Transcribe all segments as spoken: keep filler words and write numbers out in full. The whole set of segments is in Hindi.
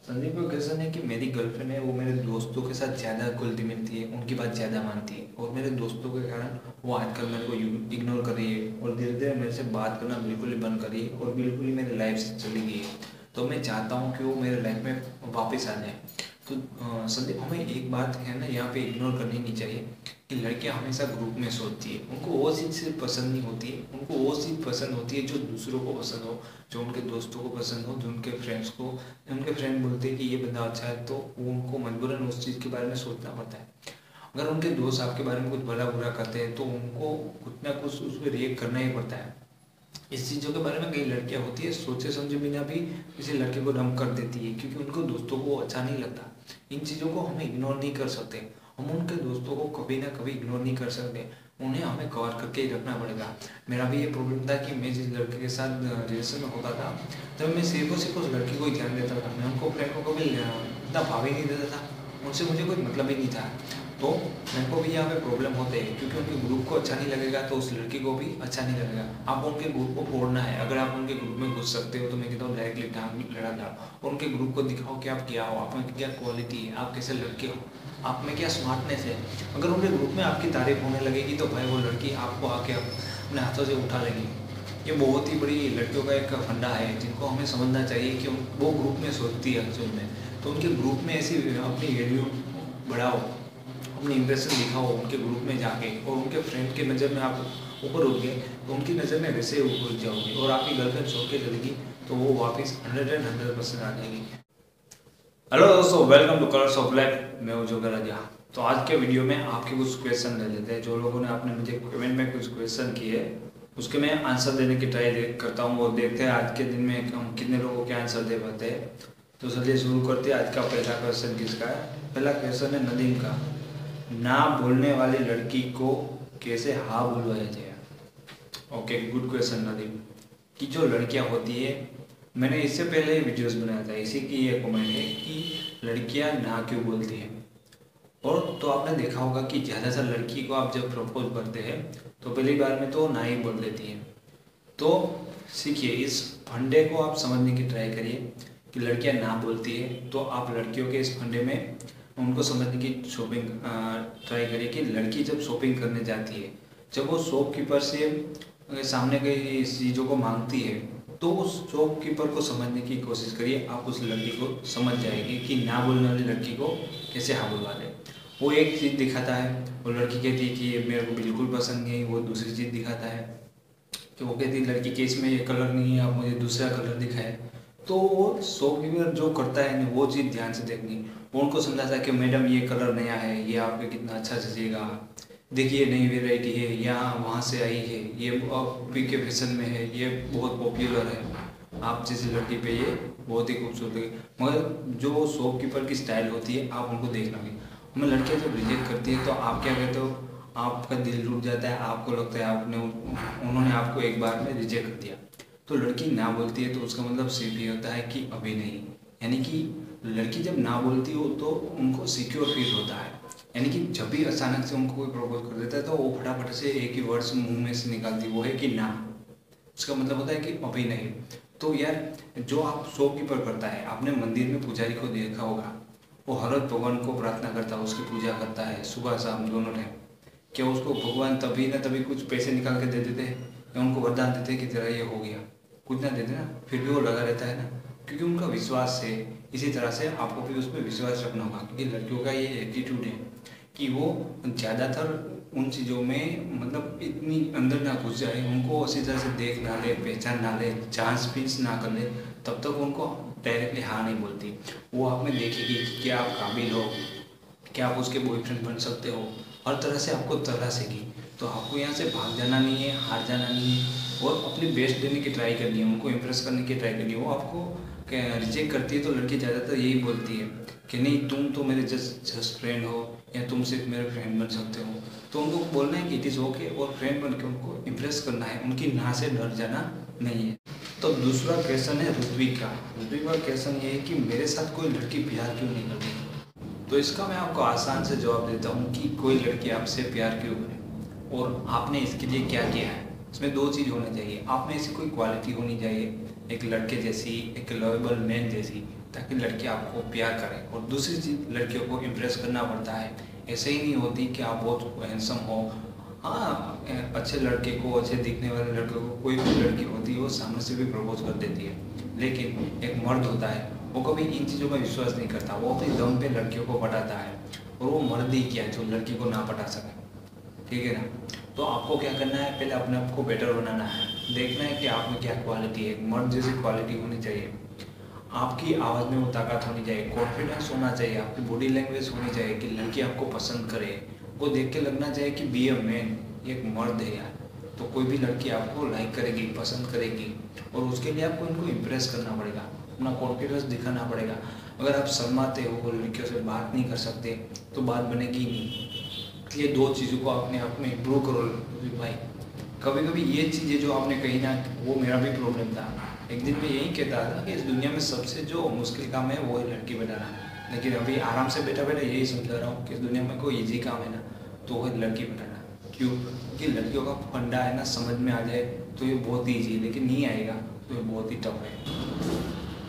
संदीप का क्वेश्चन है कि मेरी गर्लफ्रेंड है, वो मेरे दोस्तों के साथ ज़्यादा घुलती मिलती है, उनकी बात ज़्यादा मानती है और मेरे दोस्तों के कारण वो आजकल मेरे को इग्नोर कर रही है और धीरे धीरे मेरे से बात करना बिल्कुल ही बंद कर रही है और बिल्कुल ही मेरी लाइफ से चली गई है। तो मैं चाहता हूँ कि वो मेरे लाइफ में वापस आ जाए। तो अ, संदीप, हमें एक बात है ना यहाँ पे इग्नोर करनी नहीं चाहिए कि लड़कियां हमेशा ग्रुप में सोचती है। उनको वो चीज़ सिर्फ पसंद नहीं होती है, उनको वो चीज़ पसंद होती है जो दूसरों को पसंद हो, जो उनके दोस्तों को पसंद हो, जो उनके फ्रेंड्स को। उनके फ्रेंड बोलते हैं कि ये बंदा अच्छा है तो वो उनको मजबूरन उस चीज़ के बारे में सोचना पड़ता है। अगर उनके दोस्त आपके बारे में कुछ भला बुरा करते हैं तो उनको कुछ ना कुछ उस पर रिएक्ट करना ही पड़ता है। इस चीज़ों के बारे में कई लड़कियां होती है सोचे समझे बिना भी किसी लड़के को डंप कर देती है क्योंकि उनको दोस्तों को अच्छा नहीं लगता। इन चीज़ों को हमें इग्नोर नहीं कर सकते। हम उनके दोस्तों को कभी ना कभी इग्नोर नहीं कर सकते, उन्हें हमें कवर करके ही रखना पड़ेगा। मेरा भी ये प्रॉब्लम था कि मैं जिस लड़के के साथ रिलेशन में होता था तब मैं सिर्फ और सिर्फ उस लड़की को ही ध्यान देता था। मैं उनको फ्रेंड को कभी इतना भाव ही नहीं देता था, उनसे मुझे कोई मतलब ही नहीं था। तो मेरे को भी यहाँ पे प्रॉब्लम होते हैं क्योंकि उनके ग्रुप को अच्छा नहीं लगेगा तो उस लड़की को भी अच्छा नहीं लगेगा। आप उनके ग्रुप को फोड़ना है, अगर आप उनके ग्रुप में घुस सकते हो तो मैं कहता हूँ डायरेक्टली टांग लड़ा डालो और उनके ग्रुप को दिखाओ कि आप क्या हो, आप में क्या क्वालिटी है, आप कैसे लड़के हो, आप में क्या स्मार्टनेस है। अगर उनके ग्रुप में आपकी तारीफ होने लगेगी तो भाई वो लड़की आपको आके अपने हाथों से उठा लेगी। ये बहुत ही बड़ी लड़कियों का एक फंडा है जिनको हमें समझना चाहिए कि उन वो ग्रुप में सोचती है एक्चुअल में। तो उनके ग्रुप में ऐसी अपनी वैल्यू बढ़ाओ, अपनी इंप्रेशन दिखाओ उनके ग्रुप में जाके, और उनके फ्रेंड के नज़र में आप ऊपर उठ गए तो उनकी नज़र में वैसे ही ऊपर जाओगे और आपकी गर्लफ्रेंड छोड़ के चलेगी तो वो वापस हंड्रेड एंड हंड्रेड परसेंट आ जाएगी। हेलो दोस्तों, welcome to colours of life. मैं हूं जोगर राजा। तो आज के वीडियो में आपके कुछ क्वेश्चन ले लेते हैं। जो लोगों ने आपने मुझे कमेंट में कुछ क्वेश्चन किए उसके मैं आंसर देने की ट्राई करता हूं और देखते हैं आज के दिन में हम कितने लोगों के आंसर दे पाते हैं। तो चलिए शुरू करते हैं। आज का पहला क्वेश्चन किसका है? पहला क्वेश्चन है नदीम का। ना बोलने वाली लड़की को कैसे हाँ बुलवाया जाए? Okay, good question Nadeem. कि जो लड़कियां होती है, मैंने इससे पहले वीडियोस बनाया था, इसी की ये कमेंट है कि लड़कियां ना क्यों बोलती हैं। और तो आपने देखा होगा कि ज़्यादातर लड़की को आप जब प्रपोज करते हैं तो पहली बार में तो ना ही बोल देती हैं। तो सीखिए, इस फंडे को आप समझने की ट्राई करिए कि लड़कियां ना बोलती है तो आप लड़कियों के इस फंडे में उनको समझने की शॉपिंग ट्राई करिए कि लड़की जब शॉपिंग करने जाती है, जब वो शॉपकीपर से सामने कई चीज़ों को मांगती है तो उस शॉपकीपर को समझने की कोशिश करिए। आप उस लड़की को समझ जाएगी कि ना बोलने वाली लड़की को कैसे हाँ बुलवा ले। वो एक चीज़ दिखाता है, वो लड़की कहती है कि ये मेरे को बिल्कुल पसंद नहीं, वो दूसरी चीज़ दिखाता है कि वो कहती है लड़की के इसमें ये कलर नहीं है, आप मुझे दूसरा कलर दिखाए। तो वो शॉपकीपर जो करता है ना वो चीज़ ध्यान से देखनी। वो उनको समझाता है कि मैडम ये कलर नया है, ये आपके कितना अच्छा सजेगा, देखिए नई वेराइटी है, यहाँ वहाँ से आई है, ये अभी के फैशन में है, ये बहुत पॉपुलर है, आप जैसी लड़की पे ये बहुत ही खूबसूरत है। मगर जो शॉपकीपर की स्टाइल होती है आप उनको देखना भी। हमें लड़कियाँ जब रिजेक्ट करती है तो आप क्या कहते हो? आपका दिल टूट जाता है, आपको लगता है आपने उन्होंने आपको एक बार में रिजेक्ट कर दिया। तो लड़की ना बोलती है तो उसका मतलब सिर्फ ये होता है कि अभी नहीं। यानी कि लड़की जब ना बोलती हो तो उनको सिक्योर फील होता है। यानी कि जब भी अचानक से उनको कोई प्रपोज कर देता है तो वो फटाफट से एक ही वर्ड्स मुंह में से निकालती, वो है कि ना। उसका मतलब होता है कि अभी नहीं। तो यार, जो आप शॉपकीपर करता है, आपने मंदिर में पुजारी को देखा होगा, वो हर रोज भगवान को प्रार्थना करता है, उसकी पूजा करता है सुबह शाम दोनों टाइम। क्या उसको भगवान तभी ना तभी कुछ पैसे निकाल के दे देते हैं या उनको वरदान देते हैं कि तेरा ये हो गया? कुछ ना देते ना, फिर भी वो लगा रहता है ना, क्योंकि उनका विश्वास है। इसी तरह से आपको भी उस पर विश्वास रखना होगा क्योंकि लड़कियों का ये एटीट्यूड है कि वो ज़्यादातर उन चीज़ों में मतलब इतनी अंदर ना घुस जाए, उनको उसी तरह से देख ना ले, पहचान ना ले, जांच पीछ ना कर ले, तब तक उनको डायरेक्टली हाँ नहीं बोलती। वो आप में देखेगी कि क्या आप काबिल हो, क्या आप उसके बॉयफ्रेंड बन सकते हो, हर तरह से आपको तलाशेगी। तो आपको यहाँ से भाग जाना नहीं है, हार जाना नहीं है और अपनी बेस्ट देने की ट्राई करनी है, उनको इम्प्रेस करने की ट्राई करनी है। वो आपको रिजेक्ट करती है तो लड़की ज़्यादातर यही बोलती है कि नहीं, तुम तो मेरे जस्ट जस्ट फ्रेंड हो या तुम सिर्फ मेरे फ्रेंड बन सकते हो। तो उनको बोलना है कि इट इज़ ओके और फ्रेंड बन के उनको इम्प्रेस करना है, उनकी ना से डर जाना नहीं है। तो दूसरा क्वेश्चन है ऋत्विक का। ऋत्विक का क्वेश्चन ये है कि मेरे साथ कोई लड़की प्यार क्यों नहीं करती? तो इसका मैं आपको आसान से जवाब देता हूँ कि कोई लड़की आपसे प्यार क्यों करे और आपने इसके लिए क्या किया है। इसमें दो चीज़ होनी चाहिए। आप में ऐसी कोई क्वालिटी होनी चाहिए एक लड़के जैसी, एक लवेबल मैन जैसी, ताकि लड़के आपको प्यार करें। और दूसरी चीज़, लड़कियों को इम्प्रेस करना पड़ता है। ऐसे ही नहीं होती कि आप बहुत हैंडसम हो। हाँ, अच्छे लड़के को, अच्छे दिखने वाले लड़के को, कोई भी लड़की होती है वो सामने से भी प्रपोज कर देती है, लेकिन एक मर्द होता है वो कभी इन चीज़ों का विश्वास नहीं करता। वो अपने दम पे लड़कियों को पटाता है, और वो मर्द ही क्या है जो लड़की को ना पटा सके, ठीक है ना। तो आपको क्या करना है, पहले अपने आप को बेटर बनाना है, देखना है कि आप में क्या क्वालिटी है। मर्द जैसी क्वालिटी होनी चाहिए, आपकी आवाज़ में वो ताकत होनी चाहिए, कॉन्फिडेंस होना चाहिए, आपकी बॉडी लैंग्वेज होनी चाहिए कि लड़की आपको पसंद करे, वो देख के लगना चाहिए कि बी अ मैन, एक मर्द है यार। तो कोई भी लड़की आपको लाइक करेगी, पसंद करेगी, और उसके लिए आपको इनको इम्प्रेस करना पड़ेगा, अपना कॉन्फिडेंस दिखाना पड़ेगा। अगर आप शर्माते हो, लड़कियों से बात नहीं कर सकते, तो बात बनेगी ही नहीं। ये दो चीज़ों को अपने आप में इम्प्रूव करो भाई। कभी कभी ये चीज़ें जो आपने कही ना, वो मेरा भी प्रॉब्लम था। एक दिन मैं यही कहता था कि इस दुनिया में सबसे जो मुश्किल काम है वो है लड़की बनाना, लेकिन अभी आराम से बैठा बैठा यही समझा रहा हूँ कि इस दुनिया में कोई इजी काम है ना, तो वो है लड़की बनाना। क्यों? क्योंकि लड़कियों का फंडा है ना, समझ में आ जाए तो ये बहुत ईजी है, लेकिन नहीं आएगा तो ये बहुत ही टफ है।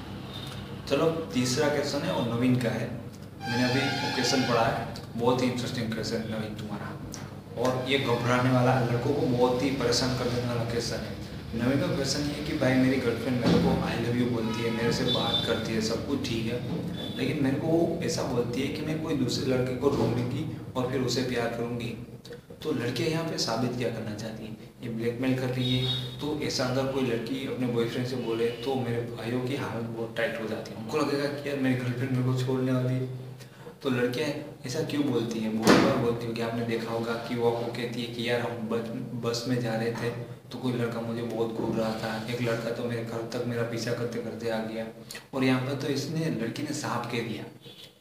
चलो, तीसरा क्वेश्चन है और नवीन का है। मैंने अभी वो क्वेश्चन पढ़ा है, बहुत ही इंटरेस्टिंग क्वेश्चन नवीन तुम्हारा, और ये घबराने वाला, लड़कों को बहुत ही परेशान कर देने वाला क्वेश्चन है। नवीन का क्वेश्चन ये है कि भाई मेरी गर्लफ्रेंड मेरे को आई लव यू बोलती है, मेरे से बात करती है, सब कुछ ठीक है, लेकिन मेरे को ऐसा बोलती है कि मैं कोई दूसरे लड़के को ढूंढूंगी और फिर उसे प्यार करूंगी। तो लड़कियां यहाँ पे साबित क्या करना चाहती हैं? ये ब्लैकमेल कर रही है। तो ऐसा अगर कोई लड़की अपने बॉयफ्रेंड से बोले तो मेरे भाइयों की हालत बहुत टाइट हो जाती है, उनको लगेगा कि यार मेरी गर्लफ्रेंड मेरे को छोड़ने वाली है। तो लड़कियां ऐसा क्यों बोलती हैं? बहुत बार बोलती हो कि आपने देखा होगा कि वो आपको कहती है कि यार हम बस बस में जा रहे थे तो कोई लड़का मुझे बहुत घूर रहा था, एक लड़का तो मेरे घर तक मेरा पीछा करते करते आ गया, और यहाँ पर तो इसने लड़की ने साफ कह दिया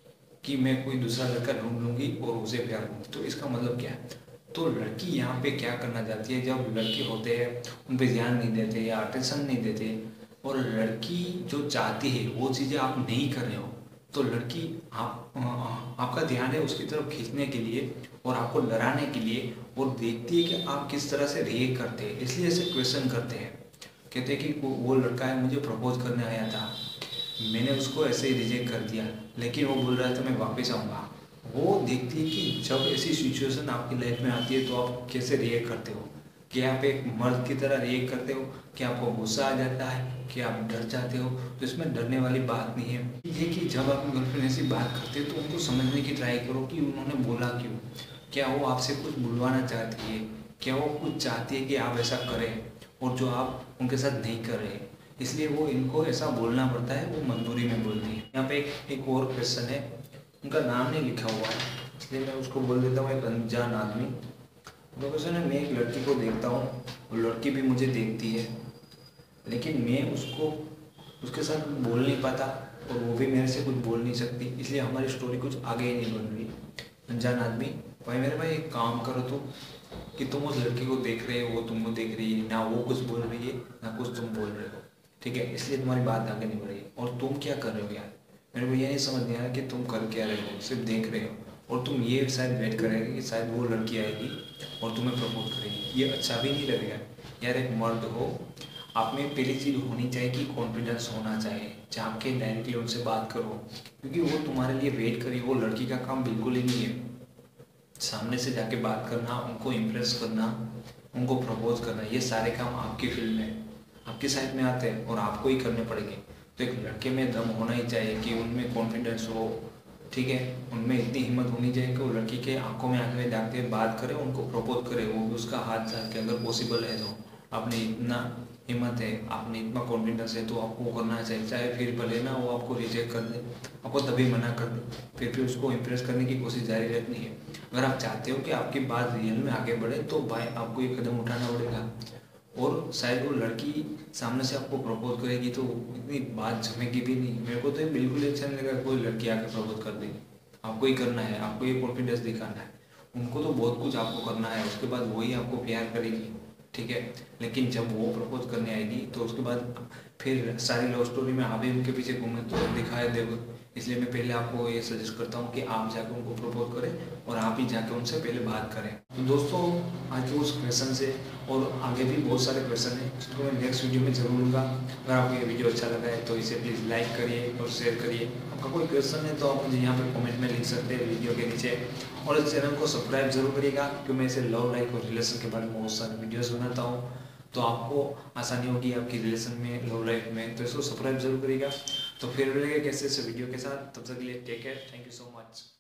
कि मैं कोई दूसरा लड़का ढूंढ लूंगी और उसे प्यार करूँगी। तो इसका मतलब क्या है? तो लड़की यहाँ पे क्या करना चाहती है? जब लड़के होते हैं उन पर ध्यान नहीं देते या अटेंशन नहीं देते, और लड़की जो चाहती है वो चीज़ें आप नहीं कर रहे हो, तो लड़की आप आपका ध्यान है उसकी तरफ खींचने के लिए और आपको डराने के लिए, और देखती है कि आप किस तरह से रिएक्ट करते हैं, इसलिए ऐसे क्वेश्चन करते हैं। कहते हैं कि वो लड़का है मुझे प्रपोज करने आया था, मैंने उसको ऐसे ही रिजेक्ट कर दिया, लेकिन वो बोल रहा था मैं वापस आऊँगा। वो देखती है कि जब ऐसी सिचुएशन आपकी लाइफ में आती है तो आप कैसे रिएक्ट करते हो, कि आप एक मर्द की तरह रिएक्ट करते हो, कि आपको गुस्सा आ जाता है, कि आप डर जाते हो। तो इसमें डरने वाली बात नहीं है। ये कि जब आप गर्लफ्रेंड ऐसी बात करते हो तो उनको समझने की ट्राई करो कि उन्होंने बोला क्यों, क्या वो आपसे कुछ बुलवाना चाहती है, क्या वो कुछ चाहती है कि आप ऐसा करें और जो आप उनके साथ नहीं कर रहे, इसलिए वो इनको ऐसा बोलना पड़ता है, वो मजबूरी में बोलती है। यहाँ पे एक एक और क्वेश्चन है, उनका नाम नहीं लिखा हुआ है इसलिए मैं उसको बोल देता हूँ एक अनजान आदमी। तो क्वेश्चन है, मैं एक लड़की को देखता हूँ और लड़की भी मुझे देखती है, लेकिन मैं उसको उसके साथ बोल नहीं पाता और वो भी मेरे से कुछ बोल नहीं सकती, इसलिए हमारी स्टोरी कुछ आगे ही नहीं बढ़ रही। अनजान आदमी, भाई मेरे भाई एक काम करो तुम, कि तुम उस लड़की को देख रहे हो, वो तुमको देख रही है ना, वो कुछ बोल रही है ना कुछ तुम बोल रहे हो, ठीक है, इसलिए तुम्हारी बात आगे नहीं बढ़ रही। और तुम क्या कर रहे हो यार? मेरे को ये नहीं समझ नहीं आ रहा कि तुम कर क्या रहे हो, सिर्फ देख रहे हो और तुम ये शायद वेट करेंगे कि शायद वो लड़की आएगी और तुम्हें प्रपोज करेगी। ये अच्छा भी नहीं लगेगा यार। एक मर्द हो, आप में पहली चीज़ होनी चाहिए कि कॉन्फिडेंस होना चाहिए, जाके डायरेक्टली उनसे बात करो, क्योंकि वो तुम्हारे लिए वेट करी। वो लड़की का काम बिल्कुल ही नहीं है सामने से जाके बात करना, उनको इम्प्रेस करना, उनको प्रपोज करना, ये सारे काम आपकी फील्ड में, आपकी साइड में आते हैं और आपको ही करने पड़ेंगे। तो एक लड़के में दम होना ही चाहिए कि उनमें कॉन्फिडेंस हो, ठीक है, उनमें इतनी हिम्मत होनी चाहिए कि वो लड़की के आंखों में आंखें में जाके बात करे, उनको प्रपोज करे, वो भी उसका हाथ चाह के, अगर पॉसिबल है तो। आपने इतना हिम्मत है, आपने इतना कॉन्फिडेंस है, तो आपको करना चाहिए, चाहे फिर भले ना वो आपको रिजेक्ट कर दे, आपको तभी मना कर दे, फिर भी उसको इम्प्रेस करने की कोशिश जारी रखनी है। अगर आप चाहते हो कि आपकी बात रियल में आगे बढ़े तो भाई आपको ये कदम उठाना पड़ेगा। और शायद वो लड़की सामने से आपको प्रपोज करेगी तो इतनी बात जमेगी भी नहीं। मेरे को तो ये बिल्कुल अच्छा नहीं लगा कोई लड़की आके प्रपोज कर देगी। आपको ही करना है, आपको ये कॉन्फिडेंस दिखाना है, उनको तो बहुत कुछ आपको करना है, उसके बाद वही आपको प्यार करेगी, ठीक है। लेकिन जब वो प्रपोज करने आएगी तो उसके बाद फिर सारी लव स्टोरी में आप ही उनके पीछे घूमे तो दिखाए देगा। इसलिए मैं पहले आपको ये सजेस्ट करता हूँ कि आप जाकर उनको प्रपोज करें और आप ही जाकर उनसे पहले बात करें। तो दोस्तों आज के उस क्वेश्चन से और आगे भी बहुत सारे क्वेश्चन हैं जिसको मैं नेक्स्ट वीडियो में जरूर लूँगा। अगर आपको ये वीडियो अच्छा लगा है तो इसे प्लीज़ लाइक करिए और शेयर करिए। आपका कोई क्वेश्चन है तो आप मुझे यहाँ पर कमेंट में लिख सकते हैं वीडियो के नीचे। और इस चैनल को सब्सक्राइब जरूर करिएगा क्योंकि मैं इसे लव लाइफ और रिलेशन के बारे में बहुत सारे वीडियोज़ बनाता हूँ, तो आपको आसानी होगी आपकी रिलेशन में, लव लाइफ में। तो इसको सब्सक्राइब जरूर करिएगा। तो फिर मिलेंगे कैसे से वीडियो के साथ, तब तक के लिए take care, thank you so much.